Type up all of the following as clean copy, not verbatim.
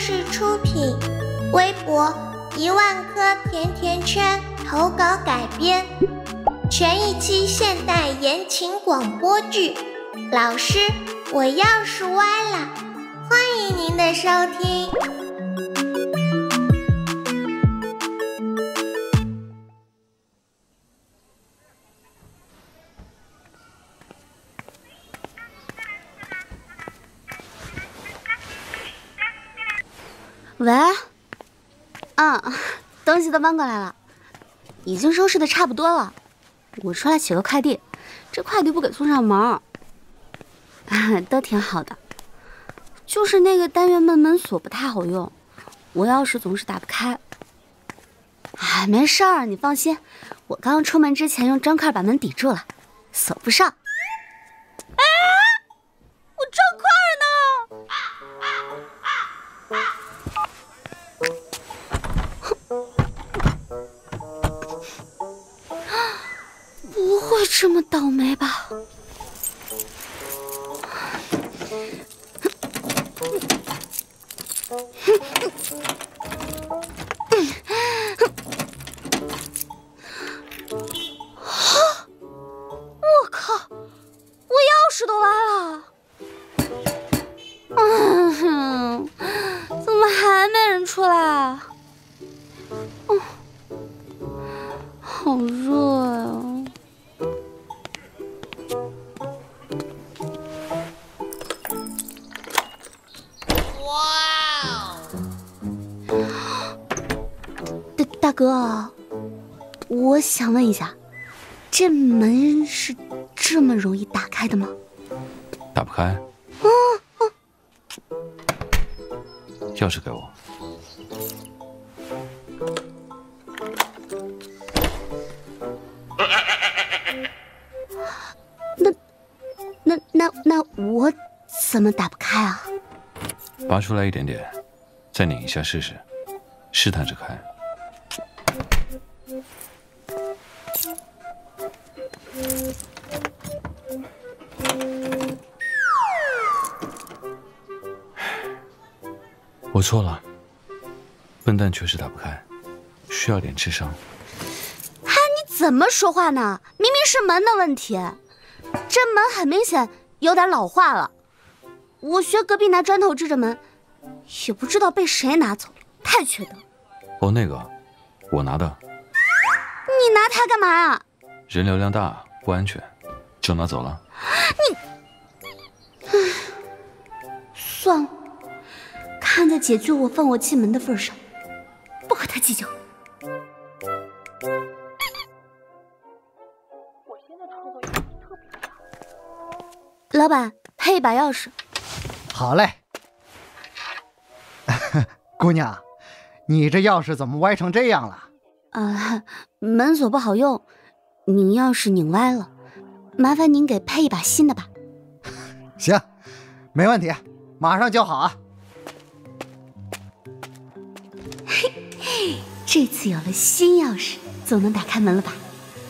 室出品，微博10000颗甜甜圈投稿改编，全一期现代言情广播剧。老师，我钥匙歪了，欢迎您的收听。 喂，东西都搬过来了，已经收拾的差不多了。我出来取个快递，这快递不给送上门，都挺好的。就是那个单元门锁不太好用，我钥匙总是打不开。没事儿，你放心，我刚刚出门之前用砖块把门抵住了，锁不上。我砖块呢？不会这么倒霉吧？我靠！我钥匙都歪了！怎么还没人出来啊？好热呀！大哥，我想问一下，这门是这么容易打开的吗？ 打不开。钥匙给我。 那我怎么打不开啊？ 拔出来一点点，再拧一下试试，试探着开。我错了，笨蛋确实打不开，需要点智商。 你怎么说话呢？明明是门的问题，这门很明显有点老化了。我学隔壁拿砖头支着门，也不知道被谁拿走，太缺德。 哦，那个，我拿的。 你拿它干嘛呀？ 人流量大，不安全，就拿走了。 算了，看在解救我放我进门的份上，不和他计较。老板，配一把钥匙。 好嘞。姑娘，你这钥匙怎么歪成这样了？ 门锁不好用，拧钥匙拧歪了，麻烦您给配一把新的吧。 行，没问题，马上就好啊。 这次有了新钥匙，总能打开门了吧？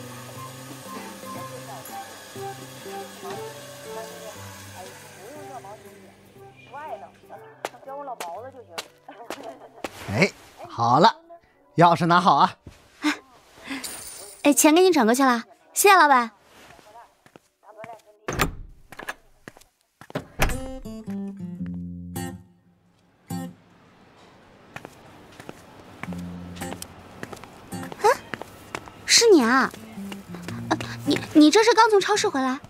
哎，好了，钥匙拿好啊。 钱给你转过去了，谢谢老板。是你啊？你这是刚从超市回来？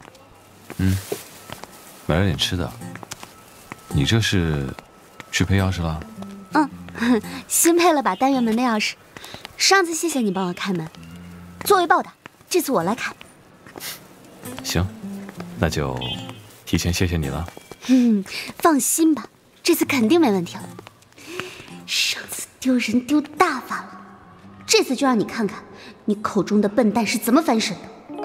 买了点吃的。你这是去配钥匙了？ 新配了把单元门的钥匙。上次谢谢你帮我开门，作为报答，这次我来开。 行，那就提前谢谢你了。 放心吧，这次肯定没问题了。上次丢人丢大发了，这次就让你看看你口中的笨蛋是怎么翻身的。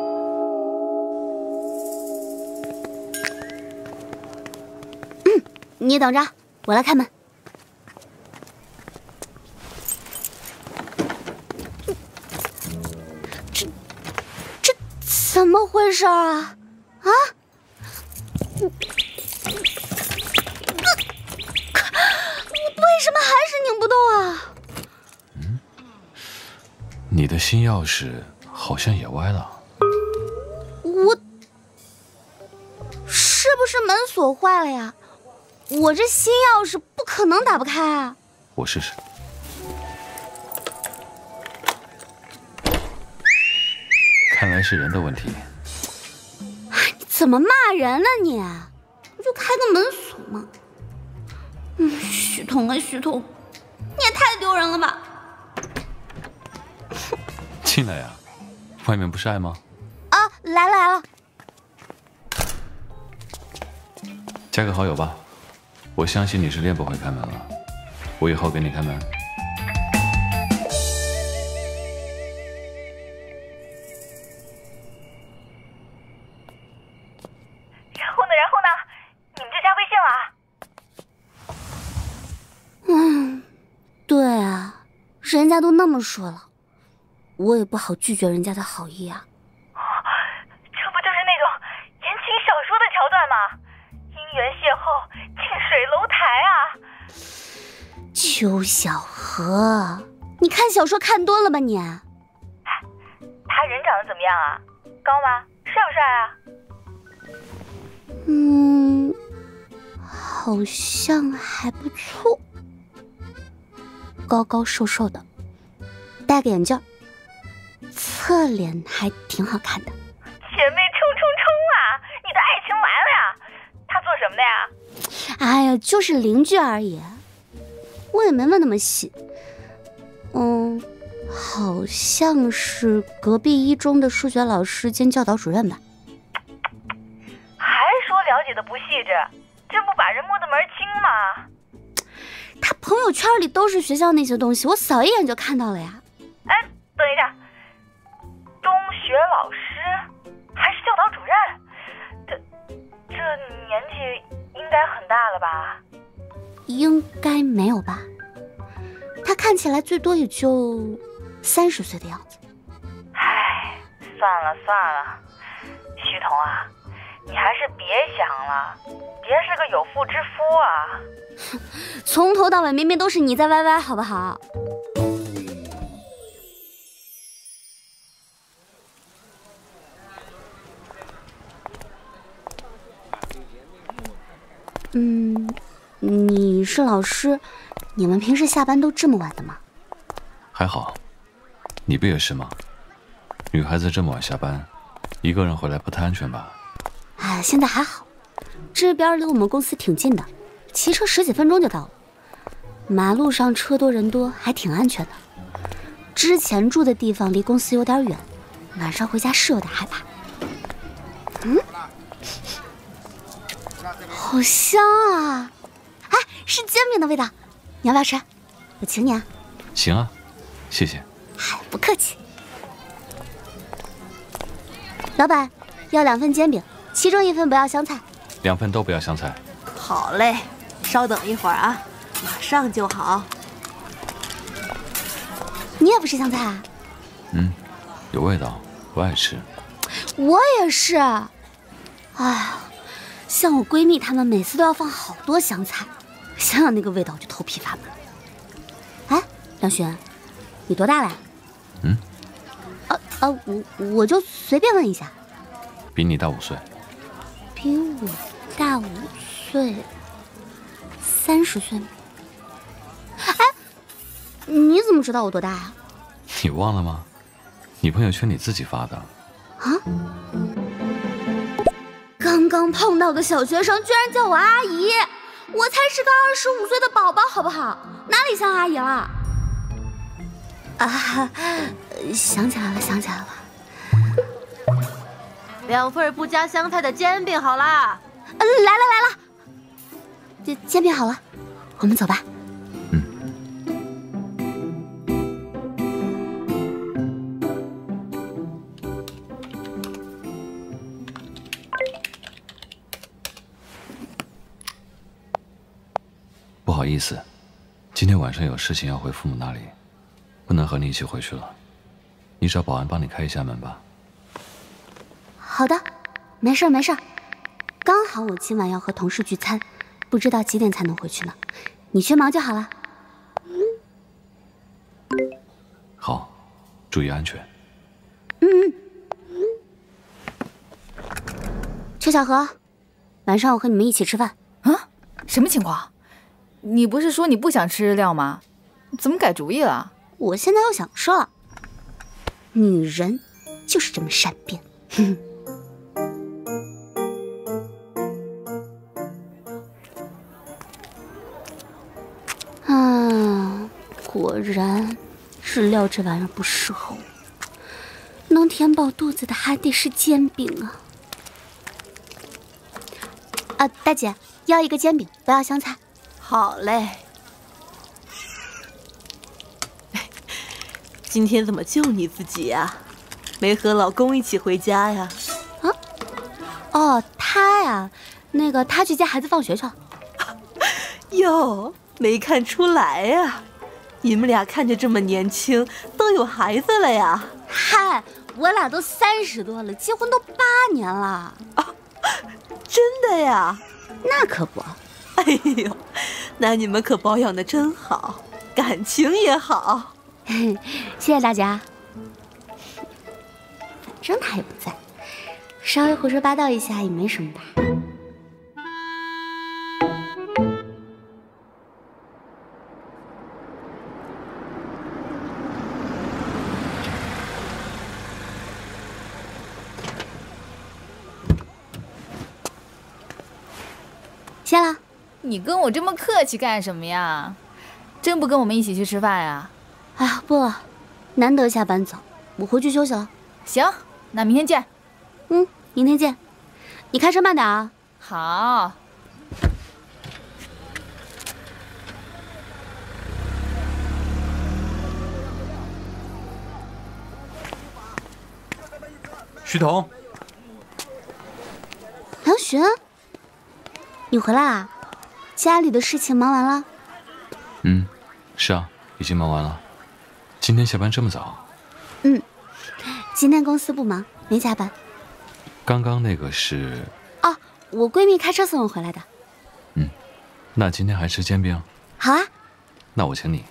你等着，我来开门。这怎么回事啊？为什么的新钥匙好像也歪了。 是不是门锁坏了呀？我这新钥匙不可能打不开啊！ 我试试。看来是人的问题。 你怎么骂人呢你？不就开个门锁吗？许彤啊许彤，你也太丢人了吧！ 进来呀，外面不晒吗？ 啊，来了。 加个好友吧，我相信你是练不会开门了，我以后给你开门。 然后呢？你们就加微信了？ 对啊，人家都那么说了，我也不好拒绝人家的好意啊。 这不就是那种言情小说的桥段吗？姻缘邂逅，近水楼台啊！ 邱小河，你看小说看多了吧你？ 他人长得怎么样啊？高吗？帅不帅啊？ 好像还不错，高高瘦瘦的，戴个眼镜，侧脸还挺好看的。 姐妹冲啊！你的爱情来了呀！他做什么的呀？ 哎呀，就是邻居而已，我也没问那么细。好像是隔壁一中的数学老师兼教导主任吧。 还说了解的不细致，这不把人摸得门清吗？ 他朋友圈里都是学校那些东西，我扫一眼就看到了呀。 哎，等一下，中学老师还是教导主任，这年纪应该很大了吧？ 应该没有吧，他看起来最多也就30岁的样子。 唉，算了，徐彤啊，你还是别想了，别是个有妇之夫啊！ 从头到尾明明都是你在歪歪，好不好？你是老师，你们平时下班都这么晚的吗？ 还好，你不也是吗？女孩子这么晚下班，一个人回来不太安全吧？ 哎，现在还好，这边离我们公司挺近的，骑车10几分钟就到了。马路上车多人多，还挺安全的。之前住的地方离公司有点远，晚上回家是有点害怕。好香啊！哎，是煎饼的味道，你要不要吃？我请你啊。 行啊，谢谢。 嗨，不客气。老板，要2份煎饼，其中1份不要香菜。 2份都不要香菜。 好嘞，稍等一会儿啊，马上就好。 你也不吃香菜啊？ 有味道，我爱吃。 我也是。哎呀，像我闺蜜她们每次都要放好多香菜，想想那个味道我就头皮发麻。哎，梁璇，你多大了？我就随便问一下。 比你大5岁。 比我大5岁，30岁吗？哎，你怎么知道我多大呀？ 你忘了吗？你朋友圈你自己发的。 啊？刚刚碰到个小学生，居然叫我阿姨，我才是个25岁的宝宝，好不好？哪里像阿姨了？啊，想起来了。 2份不加香菜的煎饼好啦。 来了，煎饼好了，我们走吧。 不好意思，今天晚上有事情要回父母那里，不能和你一起回去了。你找保安帮你开一下门吧。 好的，没事。刚好我今晚要和同事聚餐，不知道几点才能回去呢。你去忙就好了。 好， 注意安全。 邱小河，晚上我和你们一起吃饭。 啊？什么情况？你不是说你不想吃日料吗？怎么改主意了？ 我现在又想吃了。女人就是这么善变。果然，日料这玩意儿不适合我。能填饱肚子的还得是煎饼啊！大姐，要一个煎饼，不要香菜。 好嘞。今天怎么就你自己呀？没和老公一起回家呀？ 啊？哦，他呀，他去接孩子放学去了。 哟，没看出来呀。你们俩看着这么年轻，都有孩子了呀？ 嗨，我俩都30多了，结婚都8年了。 啊，真的呀？ 那可不。 哎呦，那你们可保养得真好，感情也好。 谢谢大家。反正他也不在，稍微胡说八道一下也没什么吧。谢了。 你跟我这么客气干什么呀？真不跟我们一起去吃饭呀？ 哎呀，不了，难得下班早，我回去休息了。 行，那明天见。 明天见。你开车慢点啊。 好。 徐彤， 梁璇，你回来啦？家里的事情忙完了？ 是啊，已经忙完了。今天下班这么早？ 今天公司不忙，没加班。 刚刚那个是？ 哦，我闺蜜开车送我回来的。 那今天还吃煎饼？ 好啊。 那我请你。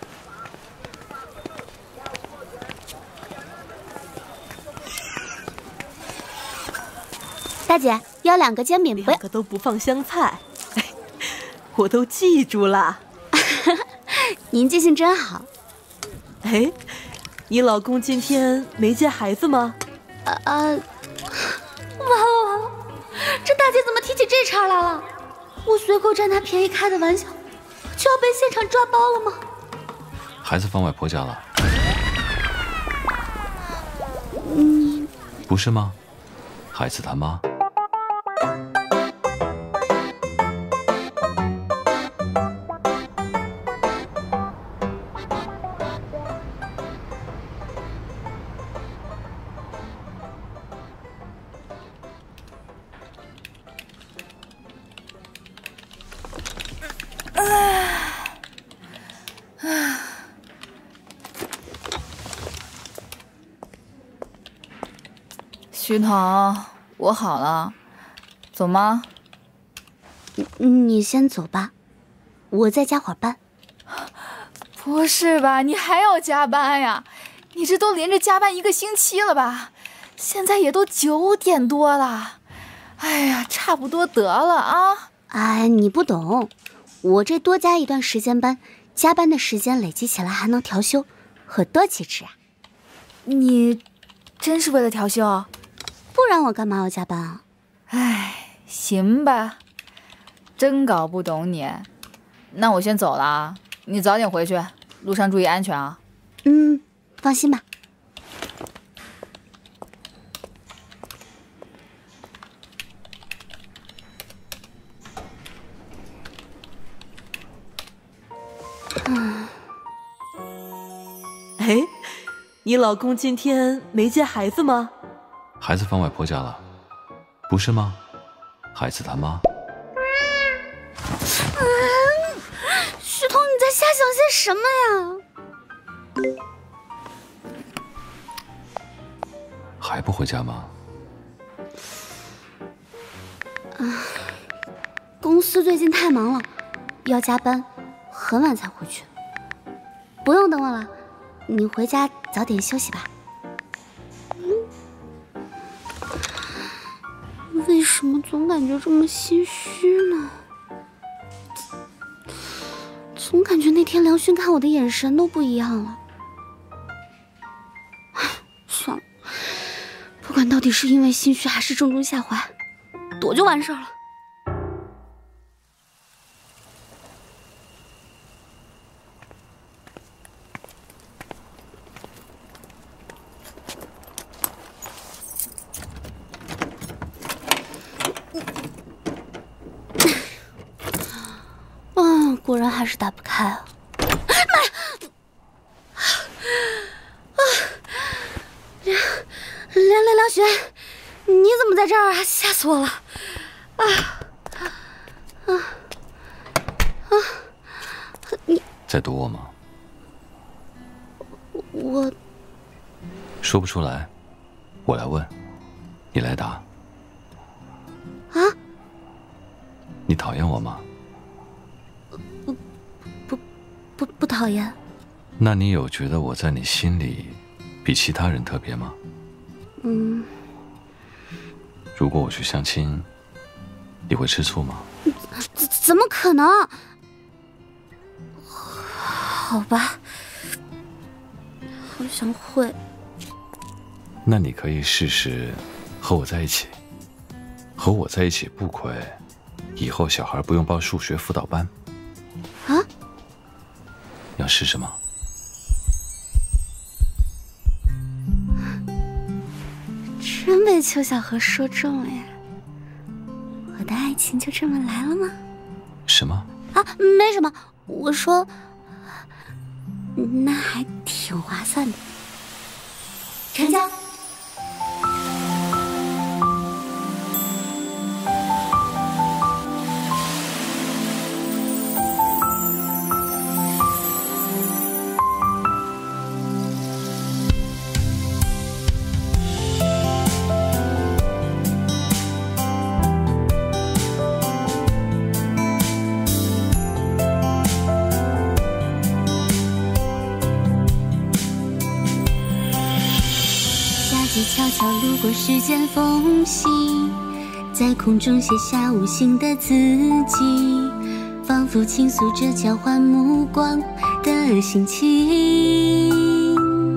大姐，要2个煎饼， 2个都不放香菜。我都记住了。 您记性真好。 哎，你老公今天没接孩子吗？ 完了，这大姐怎么提起这茬来了？我随口占她便宜开的玩笑，就要被现场抓包了吗？ 孩子放外婆家了。 你不是吗？孩子他妈。 徐彤，我好了，走吗？ 你先走吧，我再加会儿班。 不是吧，你还要加班呀？你这都连着加班1个星期了吧？现在也都9点多了，哎呀，差不多得了啊！ 哎，你不懂，我这多加一段时间班，加班的时间累积起来还能调休，我多机智啊！ 你真是为了调休？ 不然我干嘛要加班啊？ 哎，行吧，真搞不懂你。那我先走了啊，你早点回去，路上注意安全啊。 放心吧。 哎，你老公今天没接孩子吗？ 孩子放外婆家了，不是吗？孩子他妈。 徐彤，你在瞎想些什么呀？ 还不回家吗？ 公司最近太忙了，要加班，很晚才回去。不用等我了，你回家早点休息吧。为什么总感觉这么心虚呢？总感觉那天梁勋看我的眼神都不一样了。算了，不管到底是因为心虚还是正中下怀，躲就完事儿了。果然还是打不开啊！梁雪，你怎么在这儿啊？吓死我了！你在堵我吗？ 我说不出来，我来问，你来答。 啊？ 你讨厌我吗？ 不讨厌。 那你有觉得我在你心里比其他人特别吗？如果我去相亲，你会吃醋吗？ 怎么可能？好吧，好像会。 那你可以试试和我在一起。和我在一起不亏，以后小孩不用报数学辅导班。 啊？ 要试试吗？ 真被邱小河说中了呀！我的爱情就这么来了吗？ 什么？ 啊，没什么。我说，那还挺划算的。成交。悄悄路过世间缝隙，在空中写下无形的字迹，仿佛倾诉着交换目光的心情。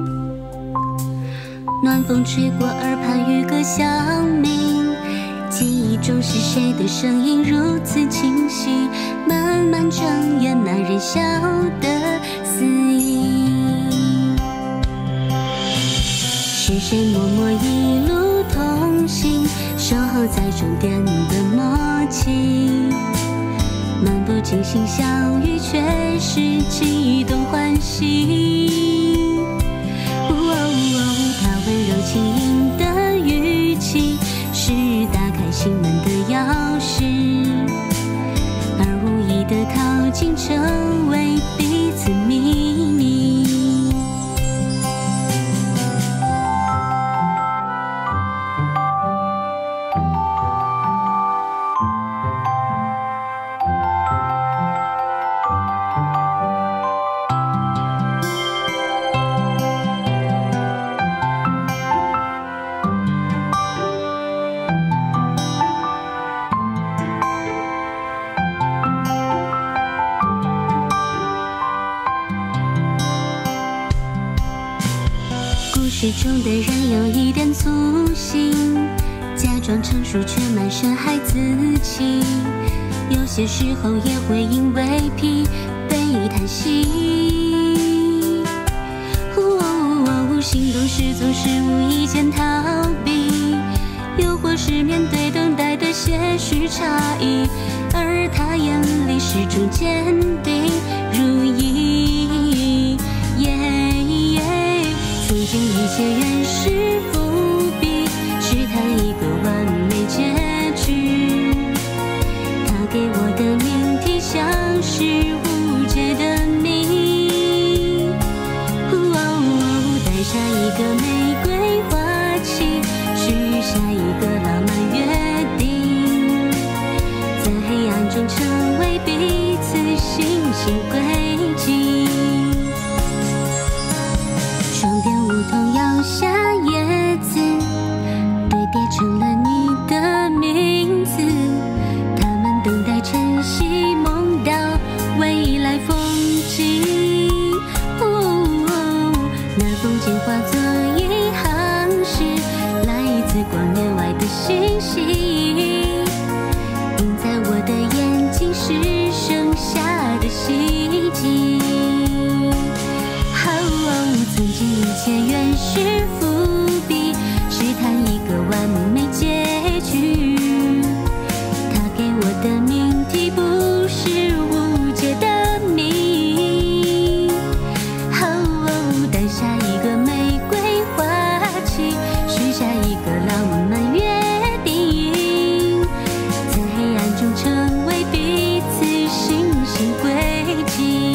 暖风吹过耳畔，渔歌响鸣，记忆中是谁的声音如此清晰？慢慢睁眼，那人笑的肆意。是谁默默一路同行，守候在终点的默契？漫不经心相遇，却是激动欢喜。他温柔轻盈的语气，是打开心门的钥匙，而无意的靠近，成为彼此秘密。故事中的人有一点粗心，假装成熟却满身孩子气，有些时候也会因为疲惫叹息。心动时总是无意间逃避，又或是面对等待的些许差异，而他眼里始终坚定如一。曾经一切原是伏笔，是他一个完美结局。他给我的命题像是无解的谜。摘下一个玫瑰花期，许下一个浪漫约定，在黑暗中成为彼此星星轨迹。窗边无是剩下的希冀。曾经一切原是伏笔，试探一个完美结局。他给我的命题不是无解的谜。诞下一个玫瑰花期，许下一个浪漫约定，在黑暗中成为彼此星星轨迹。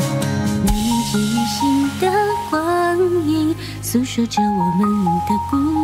记忆新的光影，诉说着我们的故